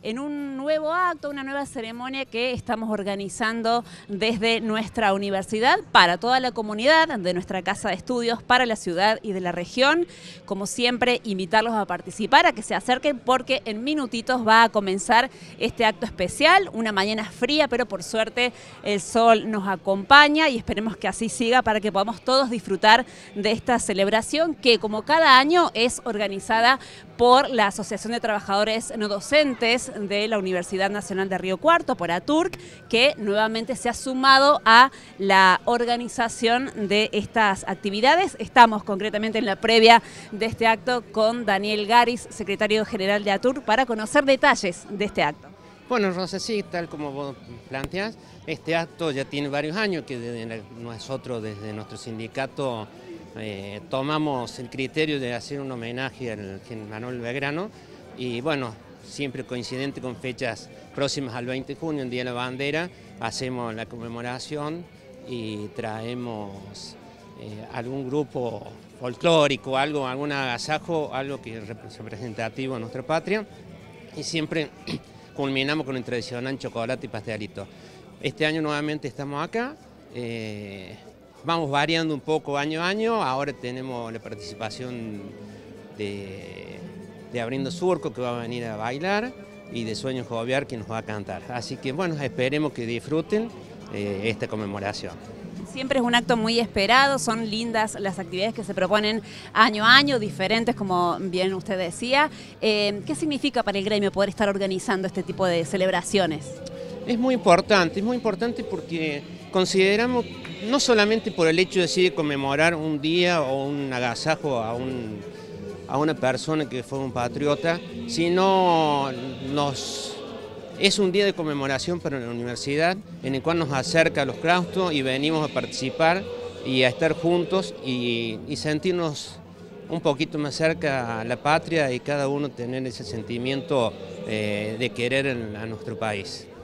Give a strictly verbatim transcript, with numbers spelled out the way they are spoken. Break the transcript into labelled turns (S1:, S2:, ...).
S1: en un nuevo acto, una nueva ceremonia que estamos organizando desde nuestra universidad para toda la comunidad de nuestra casa de estudios, para la ciudad y de la región. Como siempre, invitarlos a participar, a que se acerquen, porque en minutitos va a comenzar este acto especial, una mañana fría, pero por suerte el sol nos acompaña y esperemos que así siga para que podamos todos disfrutar de esta celebración que, como cada año, es organizada por la Asociación de Trabajadores No Docentes de la Universidad Nacional de Río Cuarto, por ATURC, que nuevamente se ha sumado a la organización de estas actividades. Estamos concretamente en la previa de este acto con Daniel Garis, secretario general de ATURC, para conocer detalles de este acto.
S2: Bueno, Rosa, sí, tal como vos planteás, este acto ya tiene varios años que desde nosotros, desde nuestro sindicato, eh, tomamos el criterio de hacer un homenaje al general Manuel Belgrano y bueno, siempre coincidente con fechas próximas al veinte de junio, el Día de la Bandera, hacemos la conmemoración y traemos eh, algún grupo folclórico, algo, algún agasajo, algo que es representativo de nuestra patria y siempre culminamos con el tradicional chocolate y pastelito. Este año nuevamente estamos acá, eh, vamos variando un poco año a año, ahora tenemos la participación de, de Abriendo Surco, que va a venir a bailar, y de Sueño Jovial, que nos va a cantar. Así que bueno, esperemos que disfruten eh, esta conmemoración.
S1: Siempre es un acto muy esperado, son lindas las actividades que se proponen año a año, diferentes, como bien usted decía. Eh, ¿Qué significa para el gremio poder estar organizando este tipo de celebraciones?
S2: Es muy importante, es muy importante porque consideramos, no solamente por el hecho de decir conmemorar un día o un agasajo a, un, a una persona que fue un patriota, sino nos... Es un día de conmemoración para la universidad en el cual nos acerca a los claustros y venimos a participar y a estar juntos y, y sentirnos un poquito más cerca a la patria y cada uno tener ese sentimiento eh, de querer a nuestro país.